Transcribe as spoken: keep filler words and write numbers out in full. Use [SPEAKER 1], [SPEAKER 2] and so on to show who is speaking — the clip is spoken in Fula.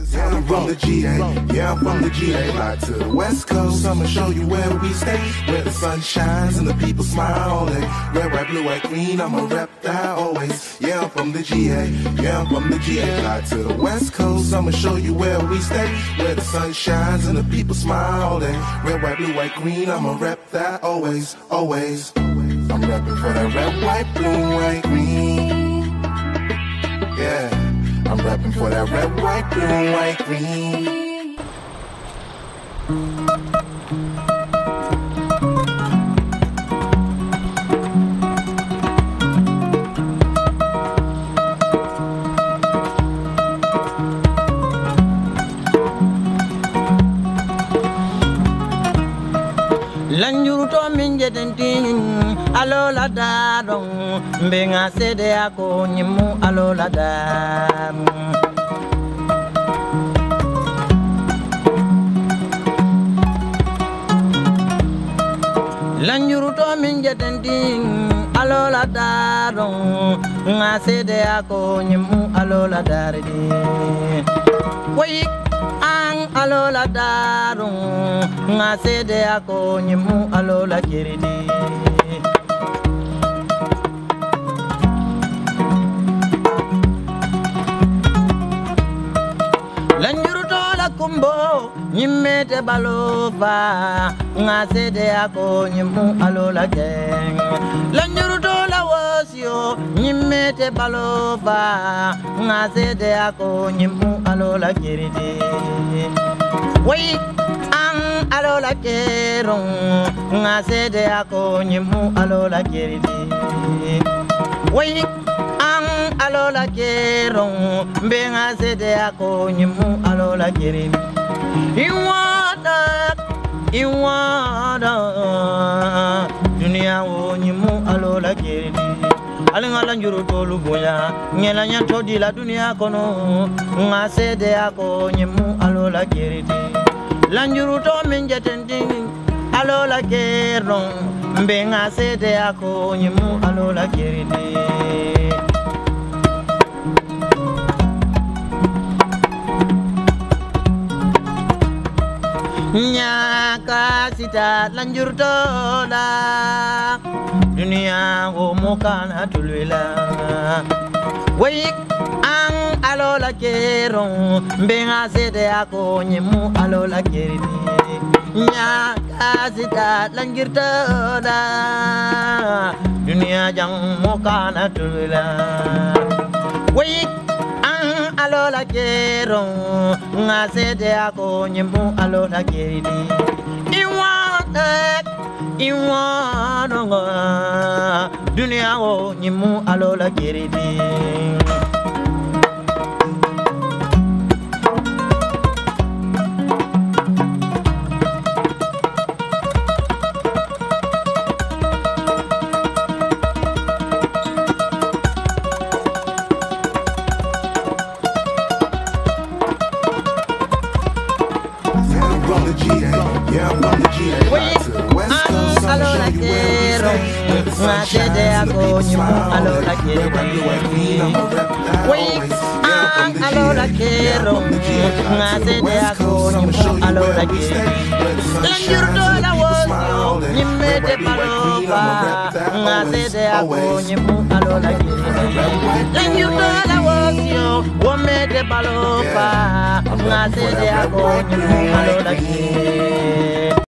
[SPEAKER 1] Yeah, I'm from the G A, yeah, I'm from the G A. Fly to the West Coast, I'ma show you where we stay. Where the sun shines and the people smile all day. Red, white, blue, white, green, I'ma rep that always. Yeah, I'm from the G A, yeah, I'm from the G A. Fly to the West Coast, I'ma show you where we stay. Where the sun shines and the people smile all day. Red, white, blue, white, green, I'ma rep that always, always. I'm repping for that red, white, blue, white, green. Yeah. I'm rapping for that red, white, blue, white, green.
[SPEAKER 2] Lanjuruto minje denting alola dadong benga sede ako nyimu alola dam Lanjuruto minje denting alola dadong nga sede ako nyimu alola daridi Wait alola darung nga sede ako nyimu alola kiridi Lanjuruto la kumbo nyimete balova nga sede ako nyimu alola geng Lanjuruto la wasio nyimete balova nga sede ako nyimu alola kiridi Wait, ang alola kerong nga sede ako nyimu alola kiridi Wait, ang alola kerong mbe nga sede ako nyimu alola kiridi Iwada, iwada dunia wo nyimu alola kiridi Alinga lanjuru tolu boya ngela nyanto di la dunia kono nga sede ako nyimu alola kiridi Lanjuru to minje tending alola kerong mbe nga sede ako nyimu alola kiridi Nyaka sita lanjuru to la dunia wo mokana tulwela Wait ang alola kerong benga sede ako nyimu alola kiridi Nyaka sita langirta da dunia jang mokana tulwela Wait ang alola kerong nga sede ako nyimu alola kiridi Iwata Iwanonga dunia wo nyimu alola kiridi
[SPEAKER 1] Yeah, I'm from the G A. Wait, to the West Coast, I'ma show you where we stay. Where the sun shines and the people smile all day. Red, white, blue, white, green, I'ma rep that always. Yeah, I'm from the G A. Yeah, I'm from the G A. To the West Coast, I'ma show you where we stay. Where the sun shines and the people smile all day. Red, white, blue, white, green, I'ma rep that always. Always. Red, white, blue, white, green. Yeah, I'm from the G A.